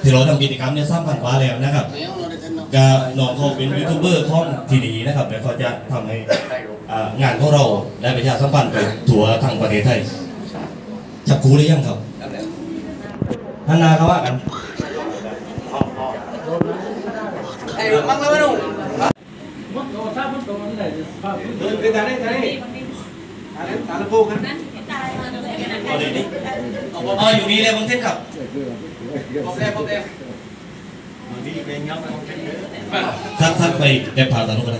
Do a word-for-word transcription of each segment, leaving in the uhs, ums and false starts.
ที่เราทำกิจกรรมเนี่ยสร้างผ่านฟ้าแล้วนะครับก็น้องเขาเป็นยูทูบเบอร์ของที่ดีนะครับเดี๋ยวเขาจะทำให้งานของเราได้ประชาสัมพันธ์ไปทั่วทั้งประเทศไทยจับครูได้ยังครับท่านนาเขาว่ากันไอ้มั่งแล้วไม่รู้มันโตซามันโตมันได้ภาพเดินไปทางนี้ทางนี้ทางนี้ทางละปูกันอ๋อเดี๋ยวนี้อ๋ออยู่นี่เลยบางเส้นครับพบแล้วพบแล้วทักทักไปเก็บผ่าตัดลูกอะไร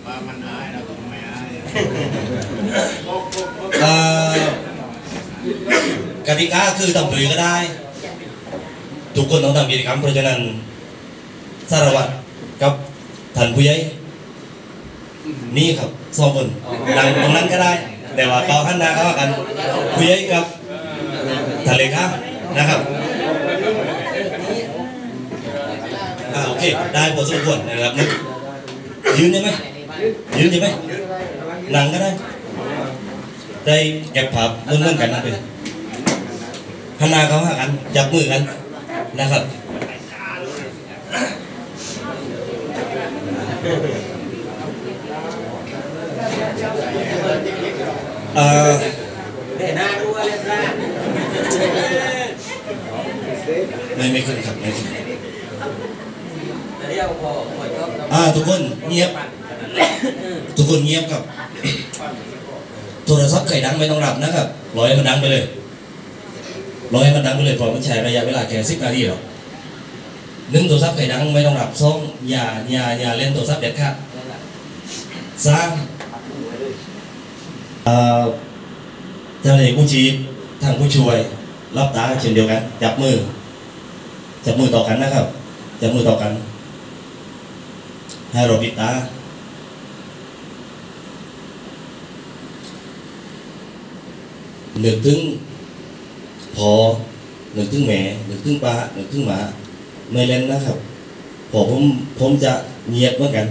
กติกาคือทำปุ๋ยก็ได้ทุกคนต้องทำกิจกรรมเพราะฉะนั้นสารวัตรกับท่านผู้ใหญ่นี่ครับสองคนหลังตรงนั้นก็ได้แต่ว่าต่อขั้นหน้าก็ว่ากันผู้ใหญ่กับท่านเลขานะครับอ่าโอเคได้พอสมควรนะครับนึกยืนได้ไหมยืนได้ไหมนั่งก็ได้ได้เก็บภาพเรื่องกันนั่นเป็นขั้นหน้าเขาว่ากันจับมือกันนะครับเอ่อไม่ไม่ขึ้นครับไม่ขึ้นอ่าทุกคนเงียบทุกคนเงียบครับโทรศัพท์ใครดังไม่ต้องรับนะครับรอให้มันดังไปเลยรอให้มันดังไปเลยเพราะมันใช้ระยะเวลาแค่สิบนาทีหรอกหนึ่งโทรศัพท์ใครดังไม่ต้องรับสองอย่าอย่าอย่าเล่นโทรศัพท์เด็ดขาดสามเจ้าหน้าที่กู้ชีพทางผู้ช่วยรับตาเช่นเดียวกันจับมือจับมือต่อกันนะครับจับมือต่อกันให้เราปิดตานึกถึงพอนึกถึงแม่นึกถึงป้านึกถึงหมาไม่เล่นนะครับพอผมผมจะเงียบเหมือนกัน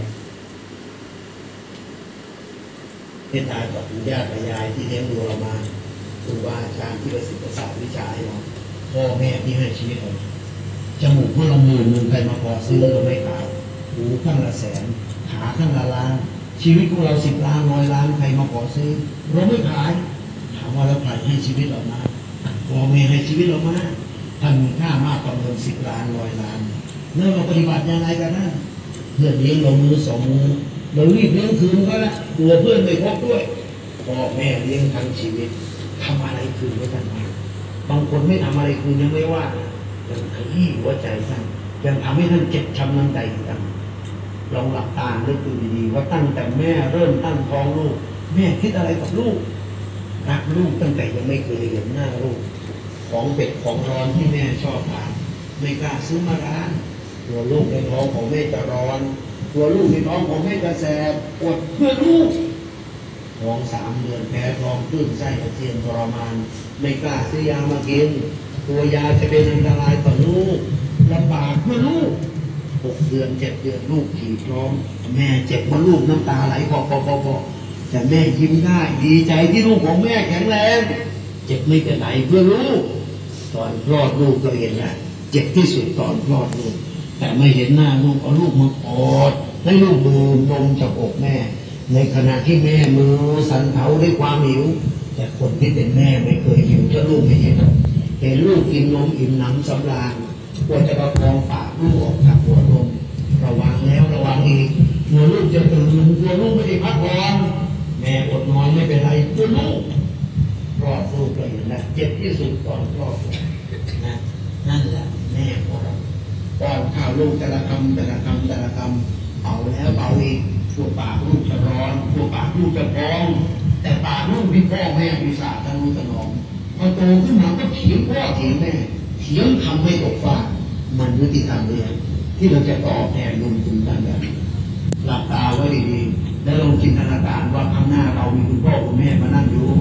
ที่ตายกับปู่ย่าตายายที่เลี้ยงดูเรามาครูบาอาจารย์ที่ประสิทธิ์ประสาทวิชาให้เราพ่อแม่ที่ให้ชีวิตเราจมูกเมื่อเราหมื่นหนึ่งใครมาขอซื้อเราไม่ขายหูข้างละแสนขาข้างละล้านชีวิตของเราสิบล้านร้อยล้านใครมาขอซื้อเราไม่ขายถามว่าเราใครให้ชีวิตเรามาพ่อแม่ให้ชีวิตเรามาท่านมีค่ามากกว่าเงินสิบล้านร้อยล้านแล้วเราปฏิบัติยังไงกันนะเพื่อนเลี้ยงเรามือสองมือเรารีบเลี้ยงคืนก็แล้วตัวเพื่อนไม่พบด้วยพ่อแม่เลี้ยงทั้งชีวิตทำอะไรคืนไม่ทันบางคนไม่ทำอะไรคืนยังไม่ว่ายังขยี้หัวใจท่านยังทำให้ท่านเจ็บช้ำน้ำใจท่านลองหลับตานึกดูดีๆว่าตั้งแต่แม่เริ่มตั้งท้องลูกแม่คิดอะไรกับลูกรักลูกตั้งแต่ยังไม่เคยเห็นหน้าลูกของเป็ดของร้อนที่แม่ชอบทานไม่กล้าซื้อมาร้านตัวลูกในท้องของแม่จะร้อนตัวลูกในท้องของแม่จะแสบปวดเพื่อลูกท้องสามเดือนแพ้ท้องคลื่นไส้อาเจียนทรมานไม่กล้าซื้อยามากินตัวยาจะเป็นอันตรายต่อลูกลำบากเพื่อลูกหกเดือนเจ็ดเดือนลูกขี่ร้องแม่เจ็บเมื่อลูกน้ำตาไหลพอพอพอพอแต่แม่ยิ้มได้ดีใจที่ลูกของแม่แข็งแรงเจ็บไม่เป็นไรเพื่อลูกตอนคลอดลูกก็เห็นนะเจ็บที่สุดตอนคลอดลูกแต่ไม่เห็นหน้าลูกเอาลูกมากอดให้ลูกดื่มนมจากอกแม่ในขณะที่แม่มือสั่นเทาด้วยความหิวแต่คนที่เป็นแม่ไม่เคยหิวถ้าลูกไม่เห็นเห็นลูกกินนมอิ่มหนำสำราญควรจะประคองปากลูกออกจากหัวนมระวังแล้วระวังอีกกลัวลูกจะตื่นกลัวลูกไม่ได้พักผ่อนแม่อดนอนไม่เป็นไรกลัวลูกคลอดลูกเลยนะเจ็บที่สุดตอนคลอดนะนั่นแหละแม่ของเราป้อนข้าวลูกแต่ละคำแต่ละคำแต่ละคำเป่าแล้วเป่าอีกพวกปากลูกจะร้อนพวกปากลูกจะพองแต่ปากลูกที่พ่อแม่มีศาสตร์ทางรู้สนองพอโตขึ้นมาก็เถียงพ่อเถียงแม่เถียงทำให้ตกฟากมันยุติธรรมเลยที่เราจะตอบแทนบุญคุณท่านแบบหลับตาไว้ดีๆแล้วลองจินตนาการว่าข้างหน้าเรามีคุณพ่อคุณแม่มานั่งอยู่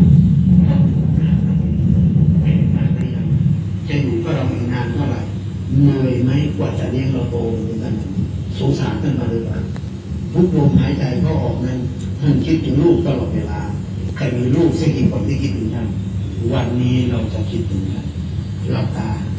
จะอยู่ก็เราอีกนานเท่าไหร่เหนื่อยไหมกว่าจะเลี้ยงเราโตถึงขนาดนี้สงสารท่านมาเลยทุกลมหายใจก็ออกนั้นท่านคิดถึงลูกตลอดเวลาแต่มีลูกสักกี่คนที่คิดถึงท่านวันนี้เราจะคิดถึงท่านหลับตา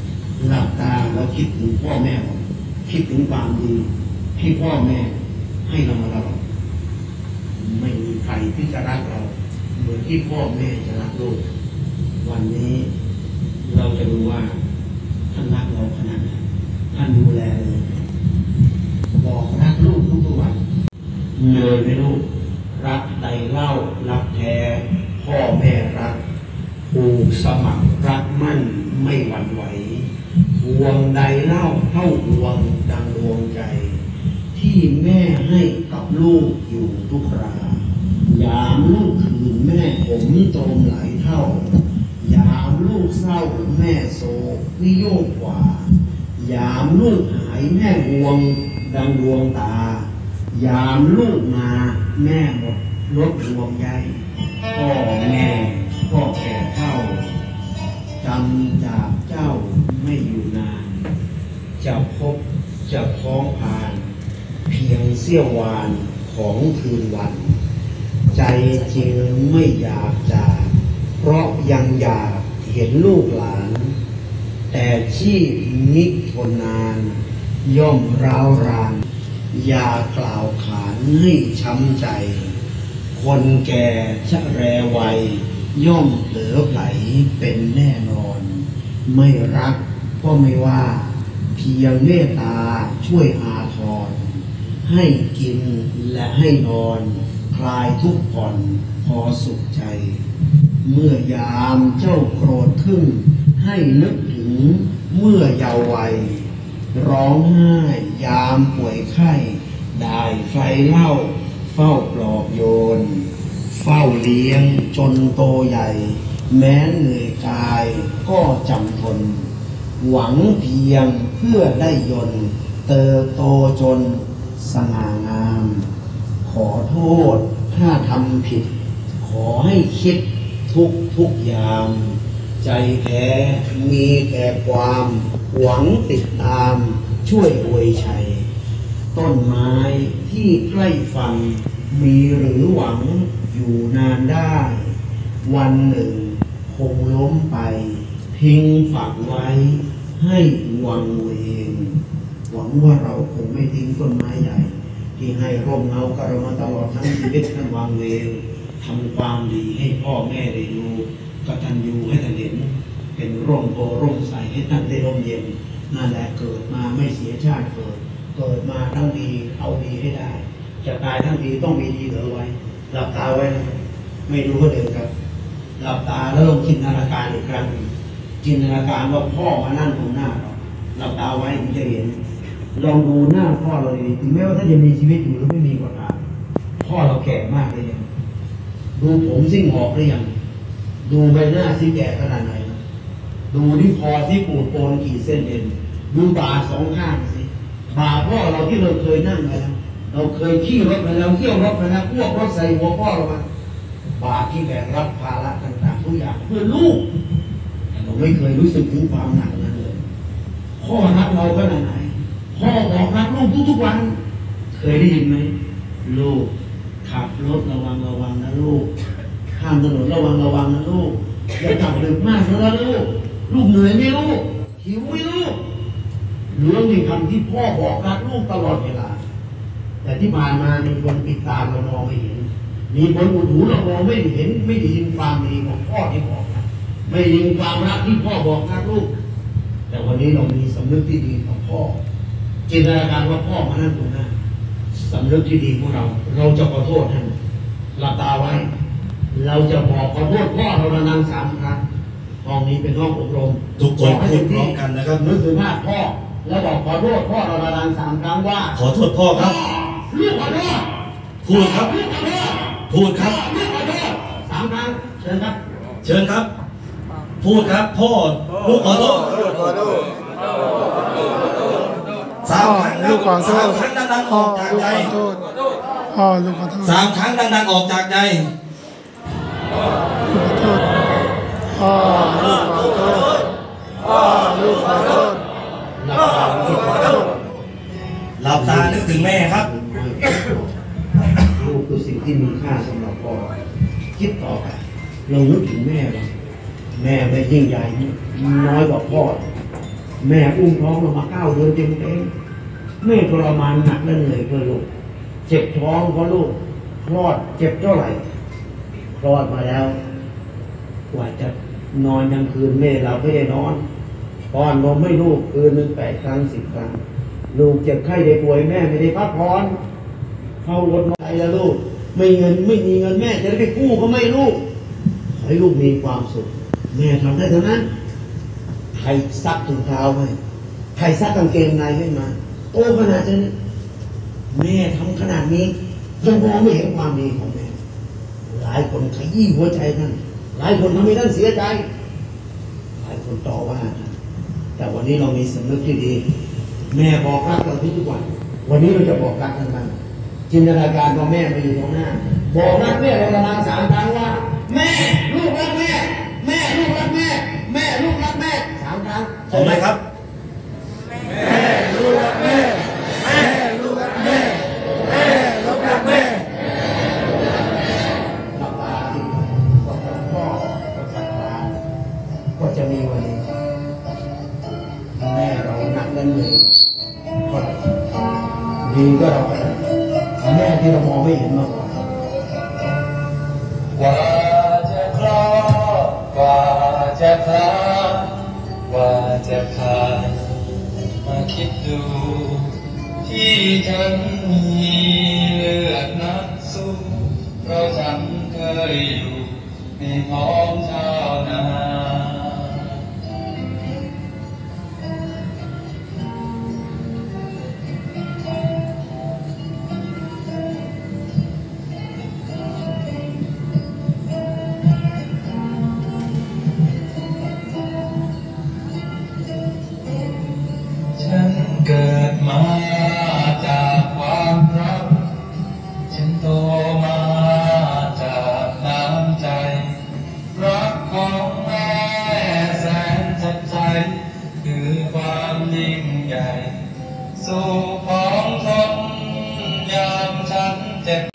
หลับตาเราคิดถึงพ่อแม่เราคิดถึงความดีที่พ่อแม่ให้เรามาตลอดไม่มีใครที่จะรักเราเหมือนที่พ่อแม่จะรักลูกวันนี้เราจะรู้ว่าท่านรักเราขนาดไหนท่านดูแลเลยบอกรักลูกทุกวันเงินไม่ลูกรักใดเล่ารักแท้พ่อแม่รักผูกสมัครรักมั่นไม่หวั่นไหวห่วงใดเล่าเท่าห่วงดังดวงใจที่แม่ให้กับลูกอยู่ทุกรายามลูกคืนแม่ผมตรมหลายเท่ายามลูกเศร้าแม่โศกนิโยกกว่ายามลูกหายแม่ห่วงดังดวงตายามลูกมาแม่หมดลดห่วงใยพ่อแม่ก็แก่เท่าจำจากเจ้าไม่อยู่นานจะพบจะคล้องผ่านเพียงเสี้ยววานของคืนวันใจจริงไม่อยากจากเพราะยังอยากเห็นลูกหลานแต่ชีพนิทนนานย่อมร้าวรานอย่ากล่าวขานให้ช้ำใจคนแก่ชะแรวัยย่อมเผลอไหลเป็นแน่นอนไม่รักก็ไม่ว่าเพียงเมตตาช่วยอาทรให้กินและให้นอนคลายทุกข์ผ่อนพอสุขใจเมื่อยามเจ้าโกรธขึ้นให้นึกถึงเมื่อเยาว์วัยร้องไห้ยามป่วยไข้ได้ไฟเล่าเฝ้าปลอบโยนเฝ้าเลี้ยงจนโตใหญ่แม้เหนื่อยกายก็จำทนหวังเพียงเพื่อได้ยนต์เติบโตจนสง่างามขอโทษถ้าทำผิดขอให้คิดทุกทุกยามใจแท้มีแต่ความหวังติดตามช่วยอวยชัยต้นไม้ที่ใกล้ฝั่งมีหรือหวังอยู่นานได้วันหนึ่งคงล้มไปทิ้งฝังไว้ให้วังเวงหวังว่าเราคงไม่ทิ้งต้นไม้ใหญ่ที่ให้ร่มเงากับเรามาตลอดทั้งชีวิตทั้งวังเวงทำความดีให้พ่อแม่ได้ดูกตัญญูให้ท่านเห็นเป็นร่มโพร่มใสให้ท่านได้ร่มเย็นนั่นแหละเกิดมาไม่เสียชาติเกิดเกิดมาทั้งดีเอาดีให้ได้จะตายทั้งดีต้องมีดีเหลือไว้หลับตาไว้นะไม่รู้ก็เดินครับหลับตาแล้วลองจินตนาการอีกครั้งจินตนาการว่าพ่อมานั่งตรงหน้าเราหลับตาไว้คุณจะเห็นลองดูหน้าพ่อเราดีถึงแม้ว่าท่านจะมีชีวิตอยู่หรือไม่มีก็ตามพ่อเราแก่มากเลยยังดูผมซิ่งหอกหรือยังดูใบหน้าซิแก่ขนาดไหนดูที่คอที่ปูดโปนกี่เส้นเอ็นดูบ่าสองข้างสิบ่าพ่อเราที่เราเคยนั่งไปแล้วเราเคยขี่รถไปแล้วเที่ยวรถไปแล้วพวกรถใส่หัวพ่อเรามาบ่าที่แบกรับภาระต่างๆทุกอย่างเพื่อลูกเราไม่เคยรู้สึกถึงความหนักนั้นเลยพ่อรักเราขนาดไหนพ่อบอกรักลูกทุกๆวันเคยได้ยินไหมลูกขับรถระวังระวังนะลูกข้ามถนนระวังระวังนะลูกอย่ากลับดึกมากนะลูกลูกเหนื่อยไหมลูกหิวไหมลูกเรื่องในคำที่พ่อบอกรักลูกตลอดเวลาแต่ที่ผ่านมามีคนปิดตาเรามองไม่เห็นมีคนอุดหูเรามองไม่เห็นไม่ได้ยินความดีของพ่อที่บอกไม่ได้ยินความรักที่พ่อบอกรักลูกแต่วันนี้เรามีสำนึกที่ดีของพ่อจินตนาการว่าพ่อมานั่งตรงหน้าสำนึกที่ดีของเราเราจะขอโทษท่านหลับตาไว้เราจะบอกขอโทษพ่อเรานานๆสามครั้งห้องนี้เป็นห้องอบรมทุกคนพูดพร้อมกันนะครับนึกถึงภาพพ่อแล้วบอกขอโทษพ่อเรานานๆสามครั้งว่าขอโทษพ่อครับลูกขอโทษพูดครับลูกขอโทษพูดครับลูกขอโทษสามครั้งเชิญครับเชิญครับ พูดครับพ่อลูกขอโทษสามครั้งลูกขอโทสามษครั้งดังๆอพ่ออกจากลูกใจขอโทษพ่อลูกขอโทษสามครั้งดังๆออกจากใจพ่อลูกขอโทษพ่อลูกขอโทษหลับตานึกถึงแม่ครับลูกคือสิ่งที่มีค่าสำหรับพ่อคิดต่อไปเรานึกถึงแม่เราแม่ไม่ยิ่งใหญ่น้อยกว่าพ่อแม่อุ้มท้องเรามาเก้าเดือนเต็มเต็มแม่ทรมานหนักและเหนื่อยเพื่อลูกเจ็บท้องเพราะลูกคลอดเจ็บเท่าไหร่คลอดมาแล้วกว่าจะนอนกลางคืนแม่เราไม่ได้นอนป้อนนมให้ลูกคืนหนึ่งแปดครั้งสิบครั้งลูกเจ็บไข้ได้ป่วยแม่ไม่ได้พักผ่อนเข้ารถมาแล้วลูกไม่เงินไม่มีเงินแม่จะได้ไปกู้ก็ไม่ลูกให้ลูกมีความสุขแม่ทำได้เท่านั้นใครซักถุงเท้าให้ใครซักกางเกงในให้มาโตขนาดนี้แม่ทำขนาดนี้ยังมองไม่เห็นความดีของแม่หลายคนขยี้หัวใจท่านหลายคนทำให้ท่านเสียใจหลายคนต่อว่าแต่วันนี้เรามีสำนึกที่ดีแม่บอกรักเราทุกวันวันนี้เราจะบอกรักท่านบ้างจินตนาการของแม่มาอยู่ตรงหน้าบอกรักแม่เราประมาณสามครั้งว่าแม่ลูกรักแม่แม่ลูกรักแม่แม่ลูกรักแม่สามครั้งพร้อมไหมครับแม่ลูกรักแม่แม่ลูกรักแม่แม่ลูกรักแม่หลับตาที่ก็จะพ่อก็จะตาก็จะมีวันนี้แม่เราหนักเงินเลยก็ดีก็เราก็แม่ที่เรามองไม่เห็นมาก่อนกว่าจะคลอดกว่าจะคลานกว่าจะผ่านมาคิดดูที่ฉันมีเลือดนักสู้เพราะฉันเคยอยู่ในท้องชาวนาฉันเกิดมาจากความรักฉันโตมาจากน้ำใจรักของแม่แสนจับใจคือความยิ่งใหญ่สู่ของคนยามฉันเจ็บ